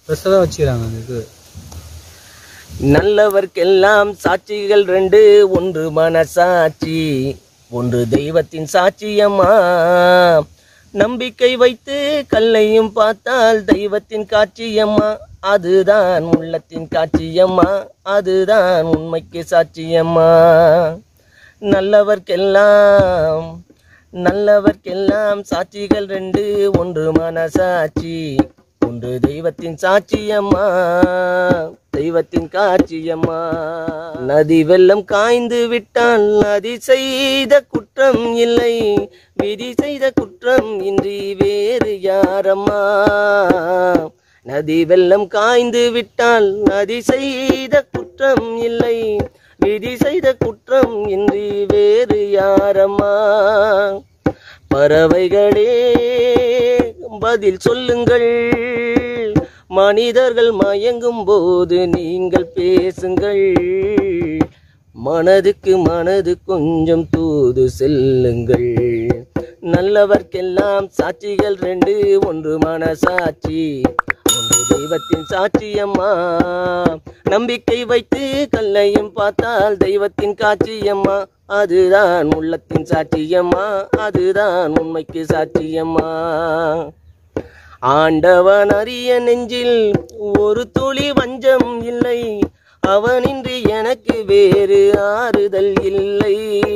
ஸ்பெஷலா வச்சுக்கிறாங்க அதுக்கு. நல்லவர்க்கெல்லாம் சாட்சிகள் ரெண்டு, ஒன்று மனசாட்சி, ஒன்று தெய்வத்தின் சாட்சியம்மா. நம்பிக்கை வைத்து கல்லையும் பார்த்தால் தெய்வத்தின் காட்சியம்மா, அதுதான் உள்ளத்தின் காட்சியம்மா, அதுதான் உண்மைக்கு சாட்சியம்மா. நல்லவர்க்கெல்லாம் சாட்சிகள் ரெண்டு, ஒன்று மனசாட்சி, ஒன்று தெய்வத்தின் சாட்சியம்மா, தெய்வத்தின் காட்சியம்மா. நதி வெள்ளம் காய்ந்து விட்டால் நதி செய்த குற்றம் இல்லை, விதி செய்த குற்றம் இன்றி வேறு யாரம்மா. நதி வெள்ளம் காய்ந்து விட்டால் நதி செய்த குற்றம் இல்லை, விதி செய்த குற்றம் இன்றி வேறு யாரம்மா. பறவைகளே பதில் சொல்லுங்கள், மனிதர்கள் மயங்கும் போது நீங்கள் பேசுங்கள், மனதுக்கு மனது கொஞ்சம் தூது செல்லுங்கள். நல்லவர்க்கெல்லாம் சாட்சிகள் ரெண்டு, ஒன்று மனசாட்சி, ஒன்று தெய்வத்தின் சாட்சியம்மா. நம்பிக்கை வைத்து கல்லையும் பார்த்தால் தெய்வத்தின் காட்சியம்மா, அதுதான் உள்ளத்தின் சாட்சியம்மா, அதுதான் உண்மைக்கு சாட்சியம்மா. ஆண்டவன் அறிய நெஞ்சில் ஒரு துளி வஞ்சம் இல்லை, அவனின்றி எனக்கு வேறு ஆறுதல் இல்லை.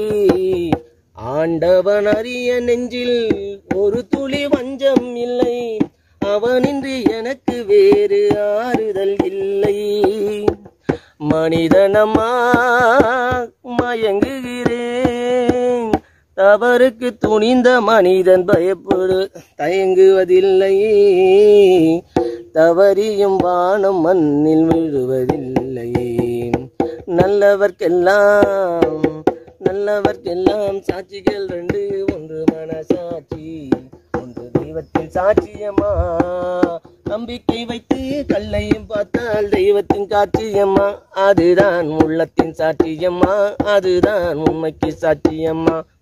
ஆண்டவன் அறிய நெஞ்சில் ஒரு துளி வஞ்சம் இல்லை, அவனின்றி எனக்கு வேறு ஆறுதல் இல்லை. மனிதனம்மா மயங்குகிறேன், தவறுக்கு துணிந்த மனிதன் தயங்குவதில்லை, தவறியும் வானம் மண்ணில் விழுவதில்லை. நல்லவர்க்கெல்லாம் சாட்சிகள் ரெண்டு, ஒன்று மனசாட்சி, ஒன்று தெய்வத்தின் சாட்சியம்மா. நம்பிக்கை வைத்து கல்லையும் பார்த்தால் தெய்வத்தின் காட்சியம்மா, அதுதான் உள்ளத்தின் சாட்சியம்மா, அதுதான் உண்மைக்கு சாட்சியம்மா.